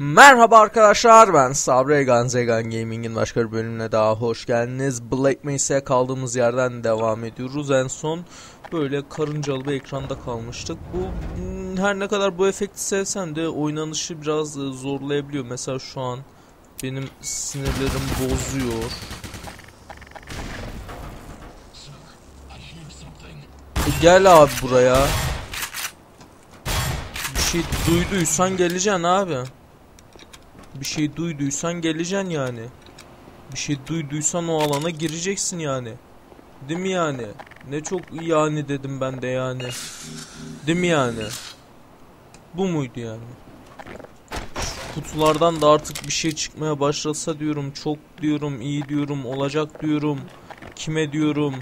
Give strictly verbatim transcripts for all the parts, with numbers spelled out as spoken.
Merhaba arkadaşlar, ben Sabri Egan Zegan Gaming'in başka bir bölümüne daha hoş geldiniz. Black Mesa'ya kaldığımız yerden devam ediyoruz. En son böyle karıncalı bir ekranda kalmıştık. Bu her ne kadar bu efekti sevsem de oynanışı biraz zorlayabiliyor. Mesela şu an benim sinirlerim bozuyor. E gel abi buraya. Bir şey duyduysan geleceksin abi. Bir şey duyduysan geleceksin yani. Bir şey duyduysan o alana gireceksin yani. Değil mi yani? Ne çok yani dedim ben de yani. Değil mi yani? Bu muydu yani? Şu kutulardan da artık bir şey çıkmaya başlasa diyorum. Çok diyorum, iyi diyorum, olacak diyorum. Kime diyorum?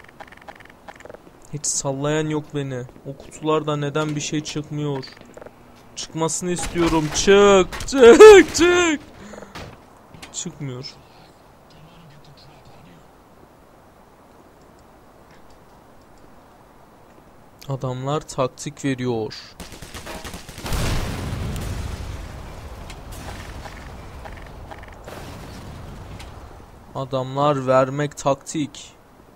Hiç sallayan yok beni. O kutularda neden bir şey çıkmıyor? Çıkmasını istiyorum. Çık, çık, çık. Çıkmıyor. Adamlar taktik veriyor. Adamlar vermek taktik.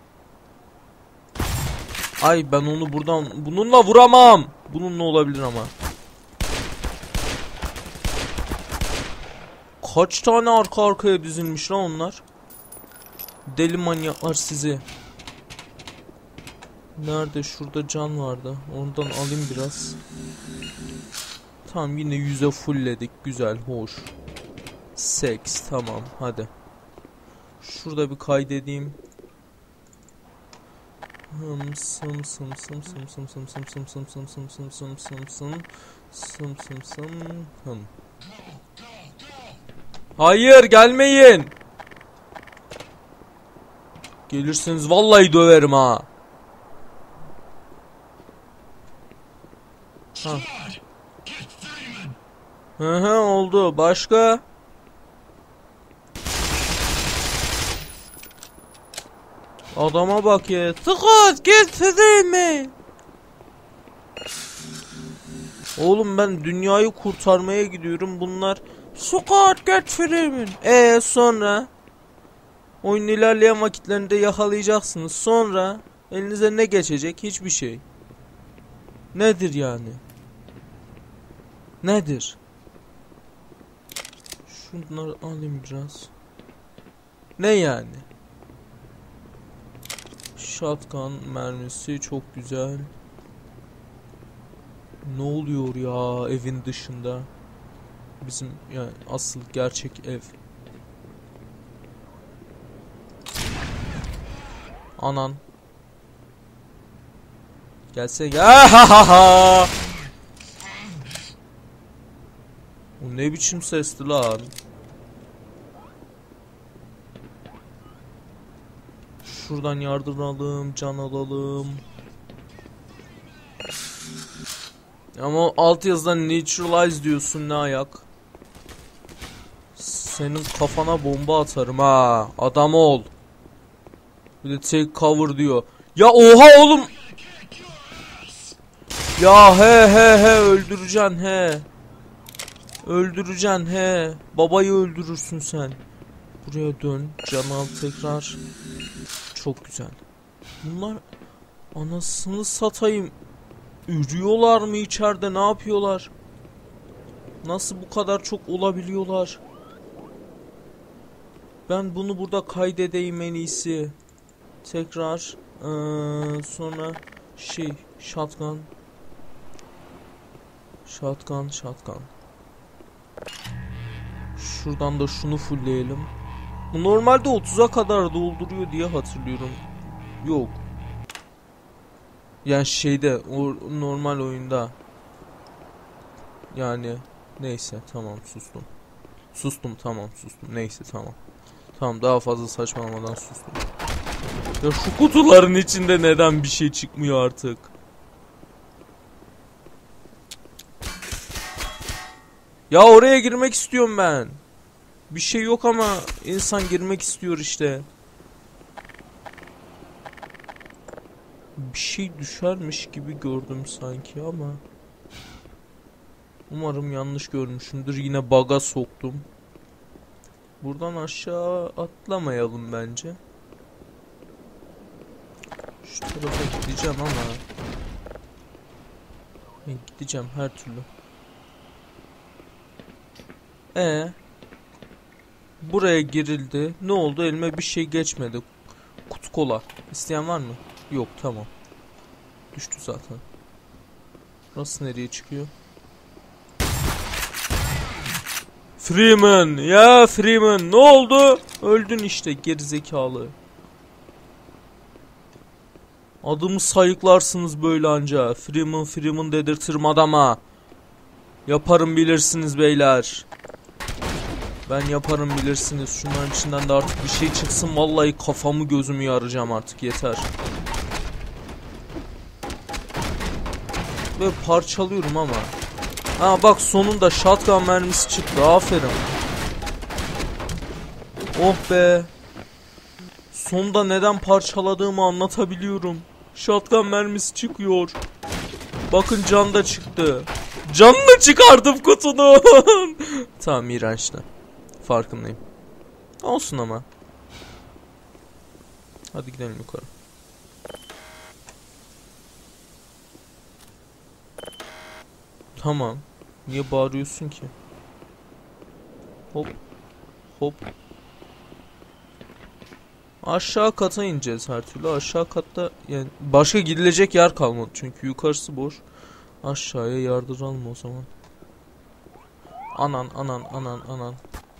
Ay ben onu buradan bununla vuramam. Bununla olabilir ama. Kaç tane arka arkaya dizilmiş lan onlar? Deli manyaklar sizi. Nerede? Şurada can vardı. Ondan alayım biraz. Tamam, yine yüze fullledik. Güzel, hoş. Seks, tamam, hadi. Şurada bir kaydedeyim. Hım sım sım sım sım sım sım sım sım sım sım sım sım sım sım sım sım sım sım hım. Hayır, gelmeyin. Gelirseniz vallahi döverim ha. Ha. Hı hı, oldu. Başka? Adama bak ya. Scott getireyim mi? Oğlum ben dünyayı kurtarmaya gidiyorum. Bunlar Scott getireyim mi? Eee sonra? Oyun ilerleyen vakitlerinde yakalayacaksınız. Sonra elinize ne geçecek? Hiçbir şey. Nedir yani? Nedir? Şunları alayım biraz. Ne yani? Shotgun mermisi çok güzel. Ne oluyor ya evin dışında? Bizim yani asıl gerçek ev. Anan. Gelsene gel. O ne biçim sesti lan? Şuradan yardım alalım, can alalım. Ama o alt yazıdan neutralize diyorsun, ne ayak? Senin kafana bomba atarım ha. Adam ol. Bir de take cover diyor. Ya oha oğlum. Ya he he he öldüreceksin he. Öldüreceksin he. Babayı öldürürsün sen. Buraya dön. Can al tekrar. Çok güzel. Bunlar anasını satayım. Ürüyorlar mı içeride, ne yapıyorlar? Nasıl bu kadar çok olabiliyorlar? Ben bunu burada kaydedeyim en iyisi. Tekrar ee, sonra şey shotgun. Shotgun shotgun. Şuradan da şunu fullleyelim. Bu normalde otuza kadar dolduruyor diye hatırlıyorum. Yok. Yani şeyde o normal oyunda. Yani neyse tamam sustum. Sustum tamam sustum. Neyse tamam. Tamam, daha fazla saçmalamadan sustum. Ya şu kutuların içinde neden bir şey çıkmıyor artık? Ya oraya girmek istiyorum ben. Bir şey yok ama insan girmek istiyor işte. Bir şey düşermiş gibi gördüm sanki ama. Umarım yanlış görmüşümdür. Yine bug'a soktum. Buradan aşağı atlamayalım bence. Şu tarafa gideceğim ama ben gideceğim her türlü. E buraya girildi. Ne oldu? Elime bir şey geçmedi. Kutu kola. İsteyen var mı? Yok, tamam. Düştü zaten. Burası nereye çıkıyor? Freeman! Ya Freeman! Ne oldu? Öldün işte gerizekalı. Adımı sayıklarsınız böyle anca. Freeman Freeman dedirtirim adama. Yaparım bilirsiniz beyler. Ben yaparım bilirsiniz. Şunların içinden de artık bir şey çıksın. Vallahi kafamı gözümü yaracağım artık, yeter. Böyle parçalıyorum ama. Ha bak, sonunda shotgun mermisi çıktı. Aferin. Oh be. Sonunda neden parçaladığımı anlatabiliyorum. Shotgun mermisi çıkıyor. Bakın can da çıktı. Canını çıkardım kutunun. Tamam, iğrençti. Farkındayım. Olsun ama. Hadi gidelim yukarı. Tamam. Niye bağırıyorsun ki? Hop. Hop. Aşağı kata ineceğiz her türlü. Aşağı katta yani başka gidilecek yer kalmadı çünkü yukarısı boş. Aşağıya yardıralım o zaman. Anan anan anan anan.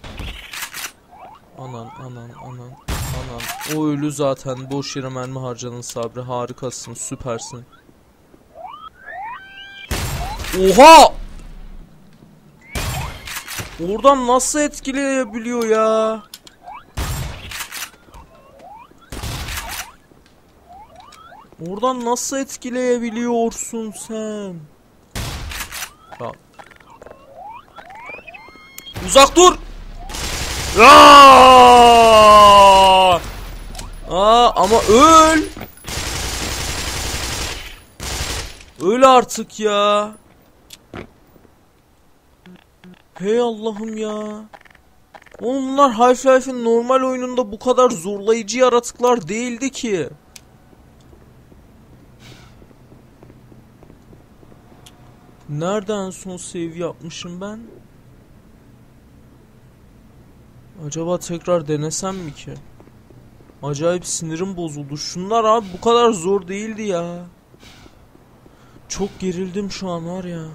Anan anan anan anan. O ölü zaten, boş yere mermi harcadın Sabri. Harikasın, süpersin. Oha! Oradan nasıl etkileyebiliyor ya? Oradan nasıl etkileyebiliyorsun sen? Tamam. Uzak dur! Aa! Aa, ama öl! Öl artık ya! Hey Allah'ım ya! Onlar Half-Life'in normal oyununda bu kadar zorlayıcı yaratıklar değildi ki. Nereden son save yapmışım ben? Acaba tekrar denesem mi ki? Acayip sinirim bozuldu. Şunlar abi bu kadar zor değildi ya. Çok gerildim şu an var ya.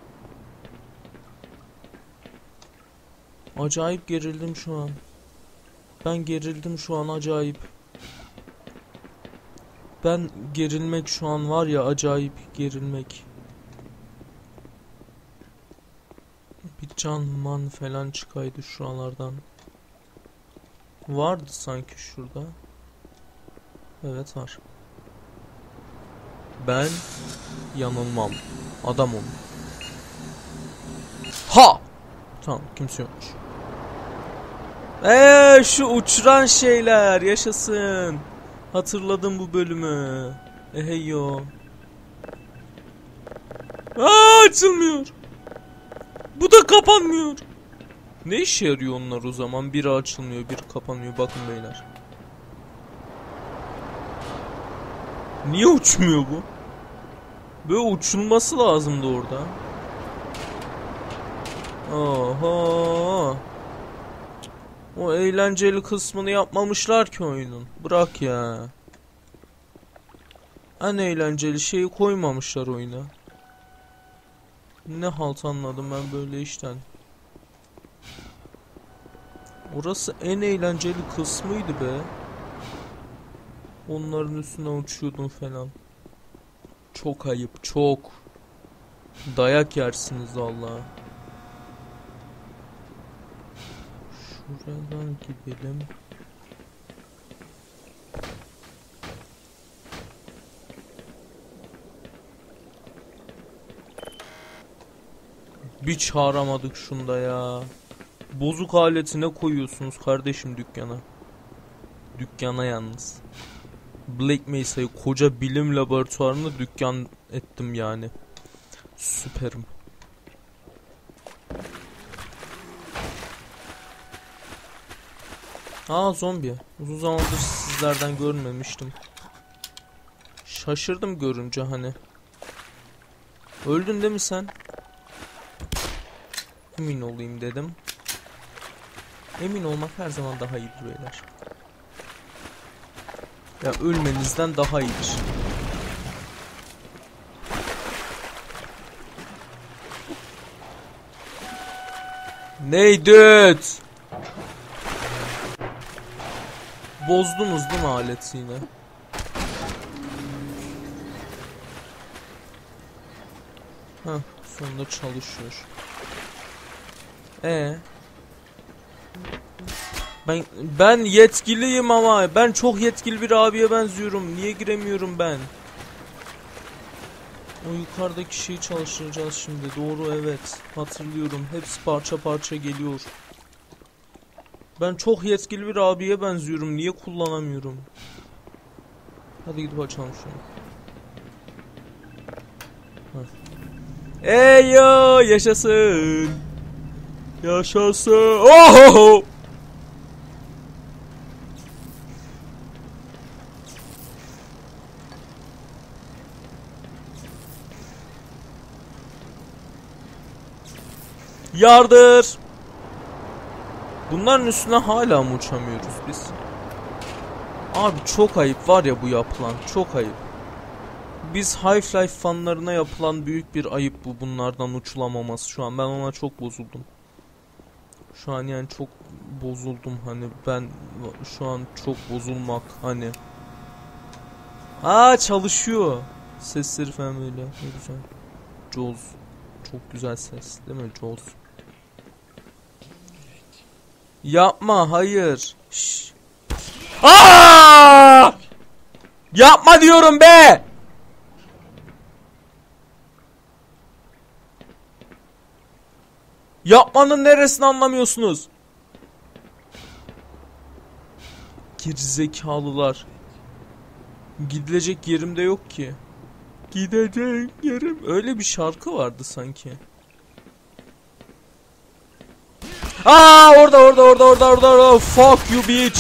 Acayip gerildim şu an. Ben gerildim şu an acayip. Ben gerilmek şu an var ya, acayip gerilmek. Bir can man falan çıkaydı şuralardan. Vardı sanki şurada. Evet var. Ben yanılmam. Adamım. Ha! Tamam, kimse yokmuş. Eee şu uçuran şeyler yaşasın. Hatırladım bu bölümü. Eheyyo. Aa, açılmıyor. Bu da kapanmıyor. Ne işe yarıyor onlar o zaman? Biri açılmıyor, biri kapanmıyor. Bakın beyler. Niye uçmuyor bu? Böyle uçulması lazımdı orada. Oha. O eğlenceli kısmını yapmamışlar ki oyunun. Bırak ya. En eğlenceli şeyi koymamışlar oyuna. Ne halt anladım ben böyle işten. Orası en eğlenceli kısmıydı be. Onların üstüne uçuyordum falan. Çok ayıp, çok. Dayak yersiniz vallahi. Şuradan gidelim. Bir çağıramadık şunda ya. Bozuk aletine koyuyorsunuz kardeşim dükkana. Dükkana yalnız. Black Mesa'yı koca bilim laboratuvarını dükkan ettim yani. Süperim. Aa, zombi. Uzun zamandır sizlerden görmemiştim. Şaşırdım görünce hani. Öldün değil mi sen? Emin olayım dedim. Emin olmak her zaman daha iyidir beyler. Ya ölmenizden daha iyidir. Neydi? Bozdunuz değil mi aleti yine? Heh, sonunda çalışıyor. Ee, ben ben yetkiliyim ama ben çok yetkili bir abiye benziyorum. Niye giremiyorum ben? O yukarıdaki şeyi çalıştıracağız şimdi. Doğru, evet. Hatırlıyorum. Hepsi parça parça geliyor. Ben çok yetkili bir abiye benziyorum. Niye kullanamıyorum? Hadi gidip açalım şunu. Ey yo, yaşasın. Yaşasın. Oho! Yardır. Bunların üstüne hala mı uçamıyoruz biz? Abi çok ayıp var ya bu yapılan. Çok ayıp. Biz Half-Life fanlarına yapılan büyük bir ayıp bu, bunlardan uçulamaması şu an. Ben ona çok bozuldum. Şu an yani çok bozuldum hani, ben şu an çok bozulmak hani. Aa, çalışıyor. Sesleri falan böyle. Ne güzel. Jaws. Çok güzel ses değil mi Jaws? Yapma, hayır. Şşş. Aa! Yapma diyorum be. Yapmanın neresini anlamıyorsunuz? Gerizekalılar. Gidilecek yerim de yok ki. Gidecek yerim. Öyle bir şarkı vardı sanki. Aa, orada orada orada orada orada orada. Fuck you bitch.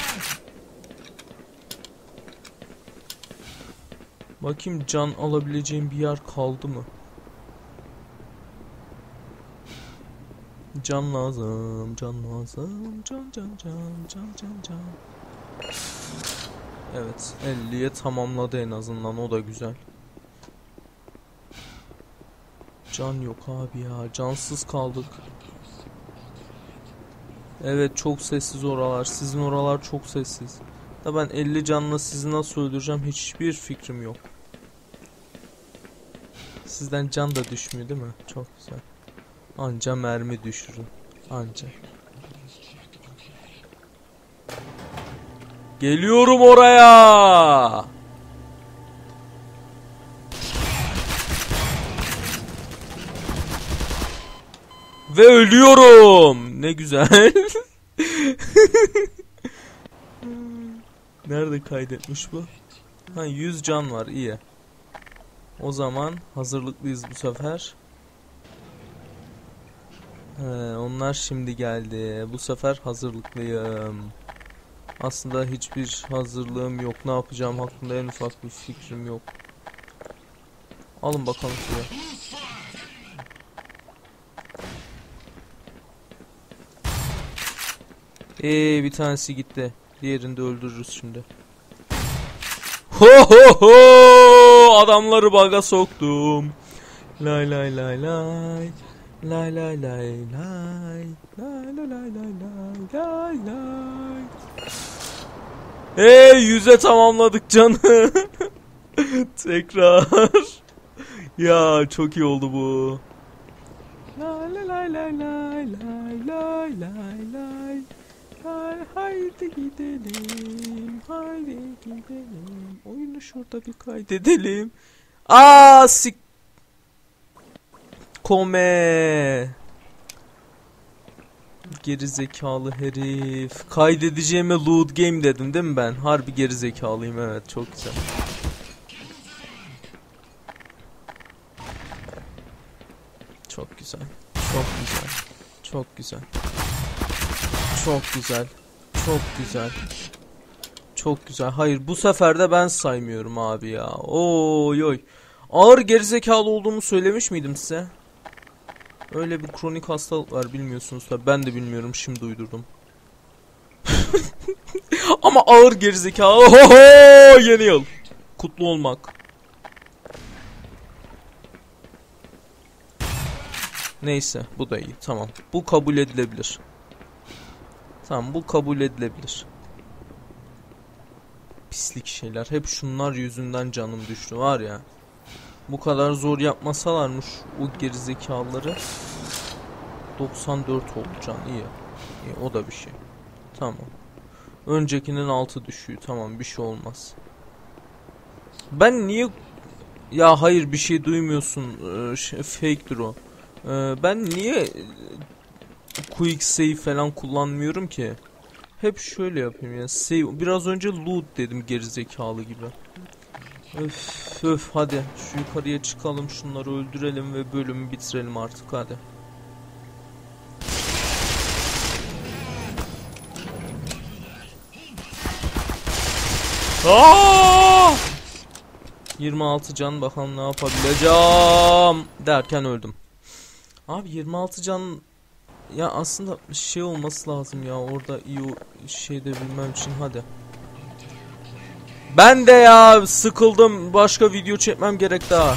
Bakayım can alabileceğim bir yer kaldı mı? Can lazım, can lazım, can can can can can can. Evet, elliye tamamladı en azından, o da güzel. Can yok abi ya, cansız kaldık. Evet, çok sessiz oralar, sizin oralar çok sessiz. Da ben elli canla sizi nasıl öldüreceğim hiçbir fikrim yok. Sizden can da düşmüyor değil mi? Çok güzel. Anca mermi düşürün. Anca. Geliyorum oraya. Ve ölüyorum. Ne güzel. Nerede kaydetmiş bu? Ha, yüz can var, iyi. O zaman hazırlıklıyız bu sefer. He, onlar şimdi geldi. Bu sefer hazırlıklıyım. Aslında hiçbir hazırlığım yok. Ne yapacağım hakkında en ufak bir fikrim yok. Alın bakalım şuraya. Eee, bir tanesi gitti. Diğerini de öldürürüz şimdi. Ho ho ho! Adamları baga soktum. Lay lay lay lay. Lay lay lay lay. Lay lay lay lay lay lay. Hey, yüze tamamladık canı. Tekrar. Ya çok iyi oldu bu. Lay lay lay lay lay lay lay lay lay. Haydi gidelim, haydi gidelim. Oyunu şurada bir kaydedelim. Aa, sik... Kome. Geri zekalı herif. Kaydedeceğime loot game dedim değil mi ben? Harbi geri zekalıyım, evet, çok güzel. Çok güzel. Çok güzel. Çok güzel. Çok güzel. Çok güzel. Çok güzel. Hayır, bu sefer de ben saymıyorum abi ya. Oy oy. Ağır gerizekalı olduğumu söylemiş miydim size? Öyle bir kronik hastalık var, bilmiyorsunuz tabi. Ben de bilmiyorum, şimdi uydurdum. Ama ağır gerizekalı. Oho, yeni yıl. Kutlu olmak. Neyse, bu da iyi. Tamam. Bu kabul edilebilir. Tamam, bu kabul edilebilir. Pislik şeyler. Hep şunlar yüzünden canım düştü var ya. Bu kadar zor yapmasalarmış o gerizekalıları. doksan dört oldu can, iyi. İyi, o da bir şey. Tamam. Öncekinin altı düşüyor. Tamam, bir şey olmaz. Ben niye... Ya hayır, bir şey duymuyorsun. Ee, şey, fake'dir o. Ee, ben niye quick save falan kullanmıyorum ki? Hep şöyle yapayım ya. Save. Biraz önce loot dedim gerizekalı gibi. Öf öf, hadi şu yukarıya çıkalım, şunları öldürelim ve bölümü bitirelim artık, hadi. Aa! yirmi altı can, bakalım ne yapabileceğim derken öldüm. Abi yirmi altı can ya, aslında şey olması lazım ya orada, iyi o şeyde bilmem için, hadi. Ben de ya sıkıldım, başka video çekmem gerek daha.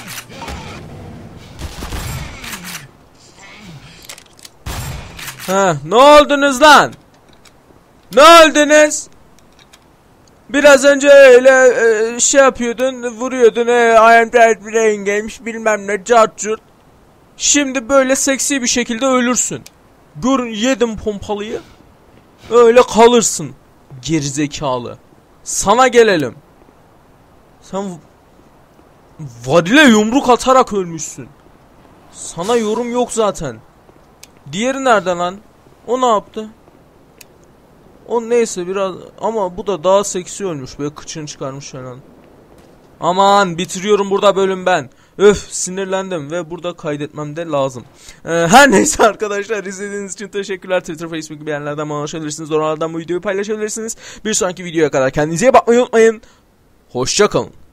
Heh, ne oldunuz lan? Ne oldunuz? Biraz önce öyle e, şey yapıyordun, vuruyordun, e, I am dead brain games bilmem ne cartcurt. Şimdi böyle seksi bir şekilde ölürsün. Gör, yedim pompalıyı. Öyle kalırsın. Gerizekalı. Sana gelelim. Sen vadile yumruk atarak ölmüşsün. Sana yorum yok zaten. Diğeri nerede lan? O ne yaptı? O neyse biraz, ama bu da daha seksi ölmüş. Böyle kıçını çıkarmış falan. Aman, bitiriyorum burada bölüm ben. Öf, sinirlendim ve burada kaydetmem de lazım. Ee, her neyse arkadaşlar, izlediğiniz için teşekkürler. Twitter, Facebook gibi yerlerden bana ulaşabilirsiniz. Oralardan bu videoyu paylaşabilirsiniz. Bir sonraki videoya kadar kendinize iyi bakmayı unutmayın. Hoşça kalın.